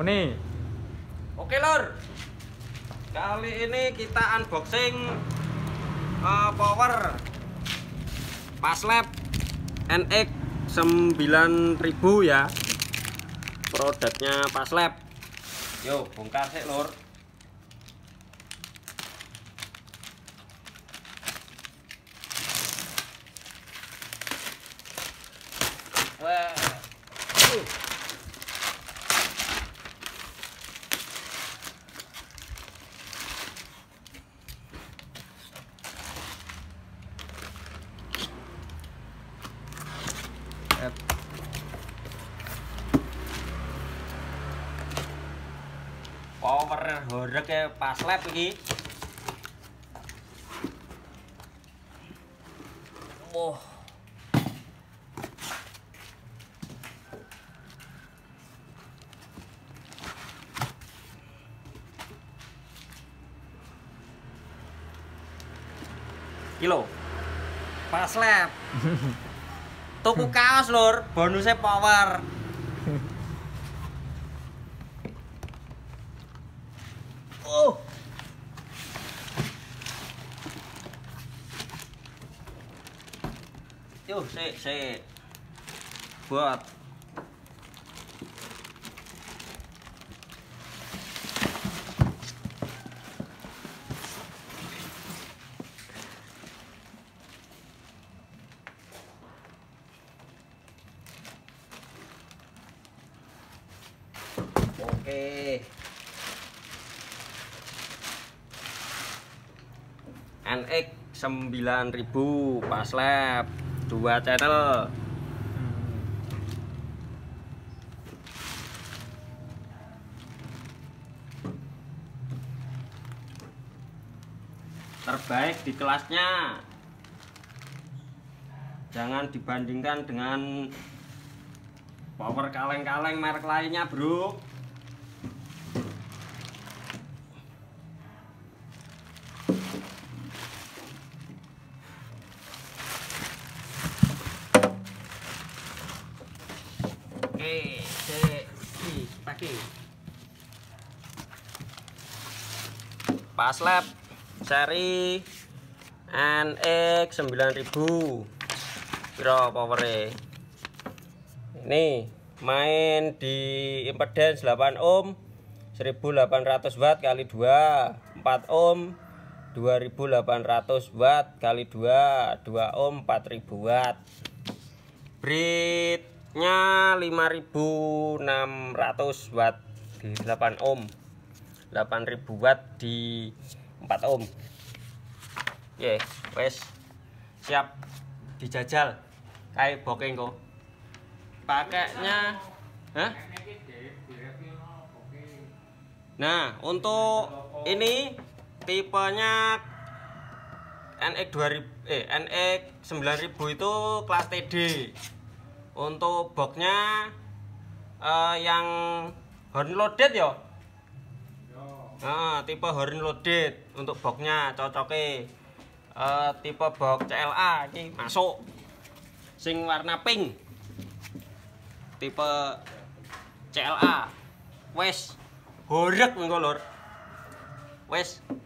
Muni. Oke lor, kali ini kita unboxing power Paslab NX 9000 ya. Produknya Paslab. Yo, bongkar sih lor. Wah. Power horek ya Paslab iki. Oh. Kilo. Paslab. Tuku kaos lur, bonusnya power. Oh. Yuk, sik. Buat. Oke. NX 9000 Paslab 2 channel. Terbaik di kelasnya. Jangan dibandingkan dengan power kaleng-kaleng merek lainnya, bro. Oke, pakai Paslab seri NX 9000. Piro powernya? Ini main di impedance 8 ohm 1800 watt kali 2, 4 ohm 2800 watt kali 2, 2 ohm 4000 watt. Breednya 5600 watt di 8 ohm, 8000 watt di 4 ohm. Ye, wes siap dijajal kayak bokeng kok. Pakainya Nah, untuk ini tipenya NX 9000 itu kelas TD. Untuk boxnya yang horn loaded ya. Nah, tipe horn loaded untuk boxnya cocoknya tipe box CLA ini masuk. Sing warna pink. Tipe CLA. Wes horek engko lur. Wes